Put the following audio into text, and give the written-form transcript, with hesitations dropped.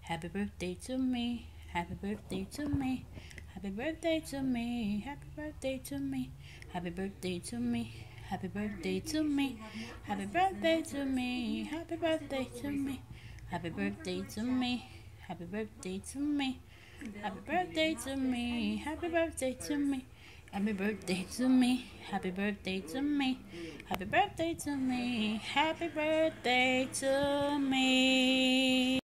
Happy birthday to me. Happy birthday to me. Happy birthday to me. Happy birthday to me. Happy birthday to me. Happy birthday to me. Happy birthday to me. Happy birthday to me. Happy birthday to me. Happy birthday to me. Happy birthday to me. Happy birthday to me. Happy birthday to me. Happy birthday to me. Happy birthday to me. Happy birthday to me.